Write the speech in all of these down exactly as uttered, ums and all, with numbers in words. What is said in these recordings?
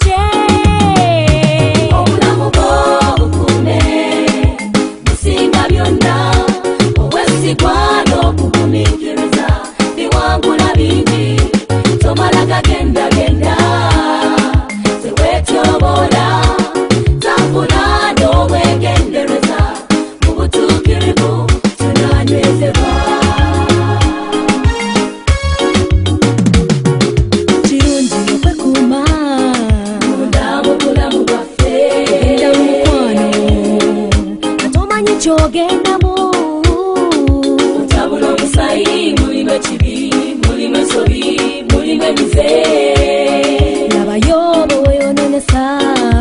bujje obulamu bwo bukume musinga byonna obwesigwa n'okugumiikiriza biwangula bingi tomala gagenda genda teweetyobola tambula n'obwegendereza mu butuukirivu tunanywezebwa kirungi okwekuuma munda mu bulamu bwaffe genda mu mukwano katomanyi kyogendamu otabula omusayi mulimu ekibi mulimu ensobi mulimu emize labayo bweweyononesa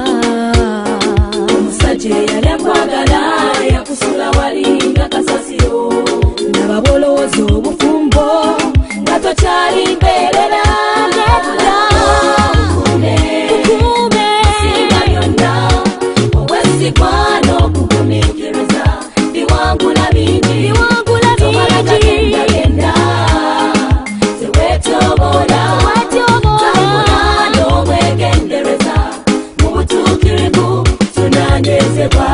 omusajja eyali akwagala yakusula wali nga kasasiro laba bwolowooza obufumbo nga tokyali mbeerera bukume singa byonna obwesigwa n'okugumiikiriza biwangula bingi tomala gagendagenda teweetyobola tambula n'obwegendereza mu butuukirivu tunanywezebwa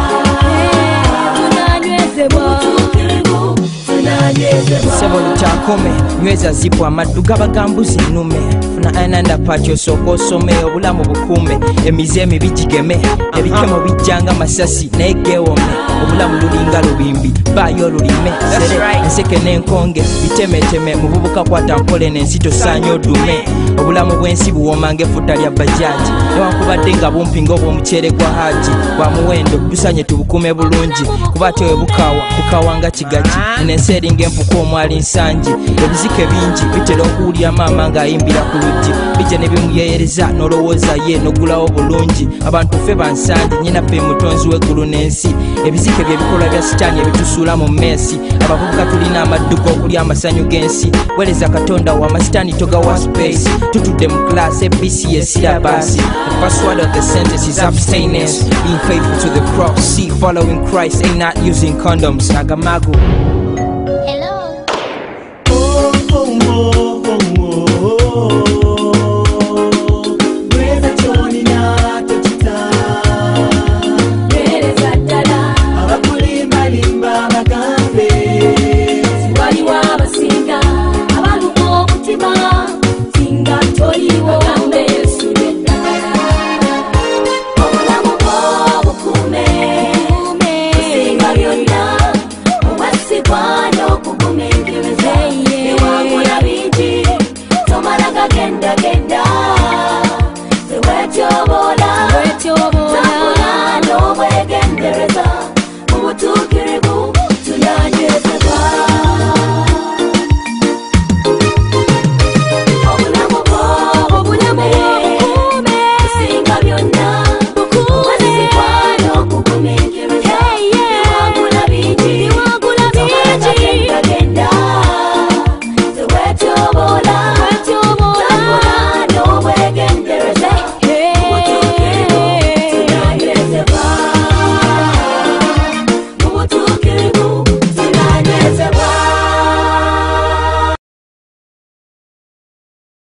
butuukirivu tunanywezebwa sebo lutakome nyweza zipu amaddu gabagambuzi nnume funa ananda paki osooka osome obulamu bukuume emize emibi gigeme ebikemo bijjanga masasi naye geewome obulamu lulinga lubimbi baayo olulime sere enseke n'enkonge bitemeteme mu bubuka kwata mpole n'ensi tosaanya odume obulamu bw'ensi buwooma ng'efutta lya bajaaji newankubadde nga bumpi ng'obw'omuceere gwa haji bwa muwendo tusanye tubukume bulungi kuba ate we bukaawa bukaawa nga kigaki n'ensi eringa empuku omwali nsangi ebizike bingi bitera okuwulira maama ng'ayimbira ku luggi bijja ne bimuyeyereza n'olowooza ye n'oggulawo bulungi abantu ffe bansangi nnyina ffe mutonzi w'eggulu n'ensi ebizike bye bikolwa bya sitaani ebitusuula mu meesi abavubuka tulina amaddu g'okulya amasanyu g'ensi weereza katonda wa amasitaani togawa space tutudde mu class A B C syllabus the first word of the sentence is abstinence being faithful to the cross see following Christ ain't not using condoms nagamagu